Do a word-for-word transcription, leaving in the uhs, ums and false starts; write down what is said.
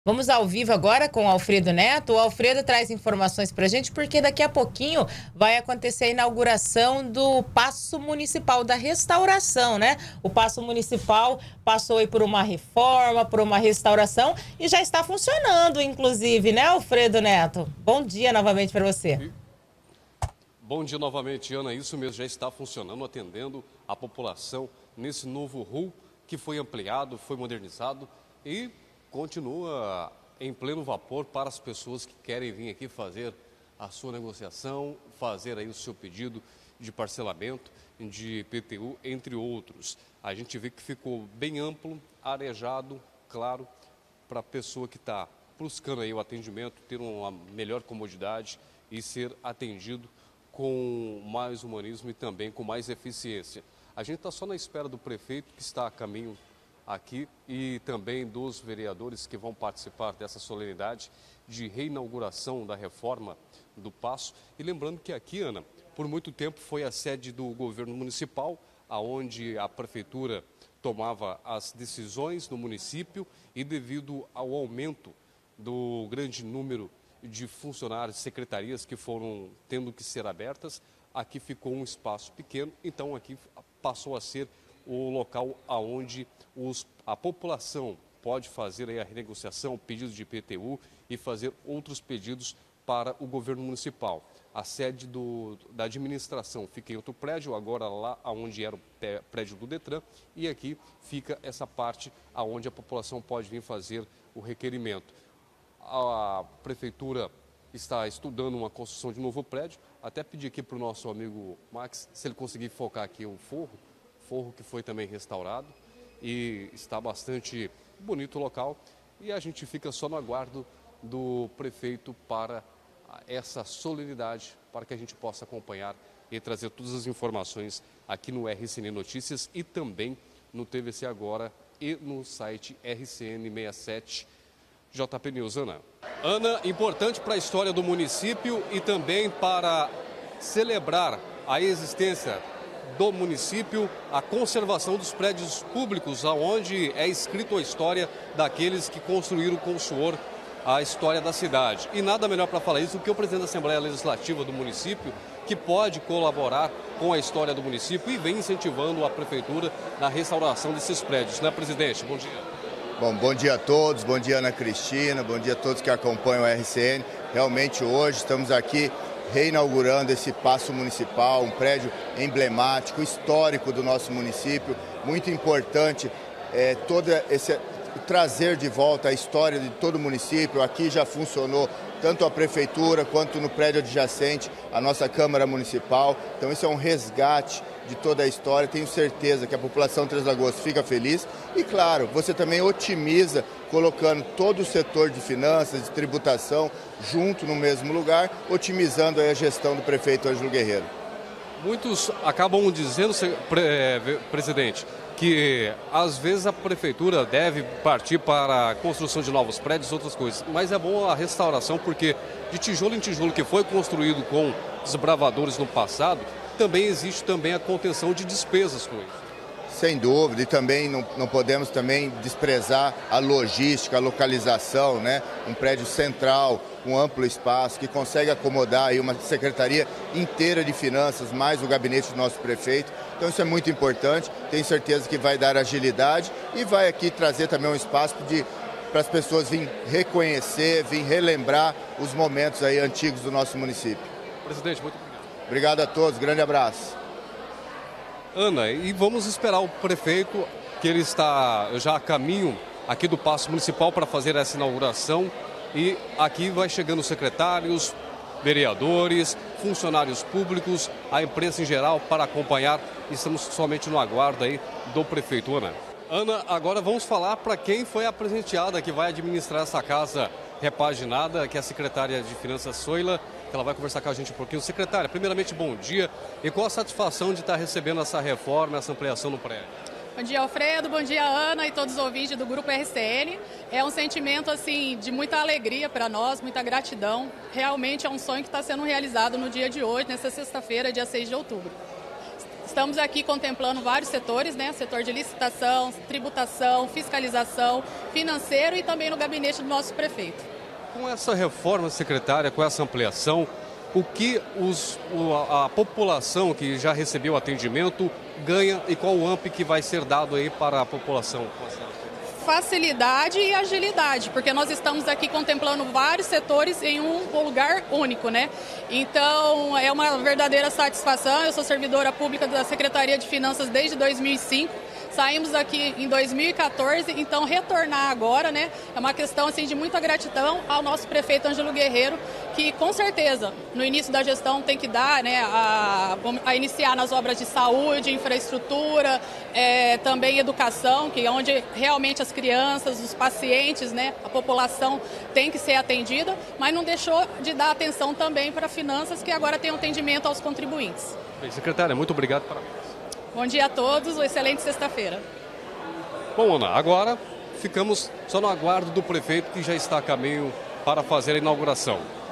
Vamos ao vivo agora com o Alfredo Neto. O Alfredo traz informações para a gente, porque daqui a pouquinho vai acontecer a inauguração do Paço Municipal da Restauração, né? O Paço Municipal passou aí por uma reforma, por uma restauração e já está funcionando, inclusive, né, Alfredo Neto? Bom dia novamente para você. Bom dia novamente, Ana. Isso mesmo, já está funcionando, atendendo a população nesse novo hall que foi ampliado, foi modernizado e continua em pleno vapor para as pessoas que querem vir aqui fazer a sua negociação, fazer aí o seu pedido de parcelamento, de I P T U, entre outros. A gente vê que ficou bem amplo, arejado, claro, para a pessoa que está buscando aí o atendimento, ter uma melhor comodidade e ser atendido com mais humanismo e também com mais eficiência. A gente está só na espera do prefeito, que está a caminho aqui, e também dos vereadores que vão participar dessa solenidade de reinauguração da reforma do Paço. E lembrando que aqui, Ana, por muito tempo foi a sede do governo municipal, aonde a prefeitura tomava as decisões no município, e devido ao aumento do grande número de funcionários, secretarias que foram tendo que ser abertas, aqui ficou um espaço pequeno, então aqui passou a ser o local aonde os, a população pode fazer aí a renegociação, pedidos de I P T U e fazer outros pedidos para o governo municipal. A sede do, da administração fica em outro prédio, agora lá onde era o prédio do Detran, e aqui fica essa parte aonde a população pode vir fazer o requerimento. A prefeitura está estudando uma construção de novo prédio, até pedir aqui para o nosso amigo Max, se ele conseguir focar aqui o forro, forro que foi também restaurado e está bastante bonito o local, e a gente fica só no aguardo do prefeito para essa solenidade, para que a gente possa acompanhar e trazer todas as informações aqui no R C N Notícias e também no T V C Agora e no site R C N sessenta e sete J P News. Ana. Ana, importante para a história do município e também para celebrar a existência do município, a conservação dos prédios públicos, onde é escrito a história daqueles que construíram com suor a história da cidade. E nada melhor para falar isso do que o presidente da Assembleia Legislativa do município, que pode colaborar com a história do município e vem incentivando a prefeitura na restauração desses prédios. Né, presidente? Bom dia. Bom, bom dia a todos, bom dia Ana Cristina, bom dia a todos que acompanham o R C N. Realmente hoje estamos aqui reinaugurando esse Paço Municipal, um prédio emblemático, histórico do nosso município, muito importante é, toda esse, trazer de volta a história de todo o município. Aqui já funcionou tanto a prefeitura quanto no prédio adjacente a nossa Câmara Municipal, então isso é um resgate de toda a história. Tenho certeza que a população de Três Lagoas fica feliz e, claro, você também otimiza colocando todo o setor de finanças, de tributação junto no mesmo lugar, otimizando aí a gestão do prefeito Ângelo Guerreiro. Muitos acabam dizendo, presidente, que às vezes a prefeitura deve partir para a construção de novos prédios e outras coisas, mas é bom a restauração porque de tijolo em tijolo que foi construído com desbravadores no passado, também existe também a contenção de despesas com isso. Sem dúvida, e também não, não podemos também desprezar a logística, a localização, né? Um prédio central, um amplo espaço que consegue acomodar aí uma secretaria inteira de finanças, mais o gabinete do nosso prefeito. Então isso é muito importante, tenho certeza que vai dar agilidade e vai aqui trazer também um espaço de, para as pessoas virem reconhecer, virem relembrar os momentos aí antigos do nosso município. Presidente, muito obrigado. Obrigado a todos, grande abraço. Ana, e vamos esperar o prefeito, que ele está já a caminho aqui do Paço Municipal para fazer essa inauguração. E aqui vai chegando secretários, vereadores, funcionários públicos, a imprensa em geral para acompanhar. Estamos somente no aguardo aí do prefeito. Ana. Ana, agora vamos falar para quem foi a presenteada que vai administrar essa casa repaginada, que é a secretária de Finanças, Soila, que ela vai conversar com a gente um pouquinho. Secretária, primeiramente, bom dia. E qual a satisfação de estar recebendo essa reforma, essa ampliação no prédio? Bom dia, Alfredo. Bom dia, Ana e todos os ouvintes do Grupo R C N. É um sentimento assim de muita alegria para nós, muita gratidão. Realmente é um sonho que está sendo realizado no dia de hoje, nessa sexta-feira, dia seis de outubro. Estamos aqui contemplando vários setores, né? Setor de licitação, tributação, fiscalização, financeiro e também no gabinete do nosso prefeito. Com essa reforma, secretária, com essa ampliação, o que os, a, a população que já recebeu atendimento ganha e qual o A M P que vai ser dado aí para a população? Facilidade e agilidade, porque nós estamos aqui contemplando vários setores em um lugar único, né? Então, é uma verdadeira satisfação. Eu sou servidora pública da Secretaria de Finanças desde dois mil e cinco. Saímos aqui em dois mil e quatorze, então retornar agora, né, é uma questão assim, de muita gratidão ao nosso prefeito Ângelo Guerreiro, que com certeza no início da gestão tem que dar, né, a, a iniciar nas obras de saúde, infraestrutura, é, também educação, que é onde realmente as crianças, os pacientes, né, a população tem que ser atendida, mas não deixou de dar atenção também para finanças, que agora tem um atendimento aos contribuintes. Bem, secretária, muito obrigado. Para... Bom dia a todos, uma excelente sexta-feira. Bom, Ana, agora ficamos só no aguardo do prefeito que já está a caminho para fazer a inauguração.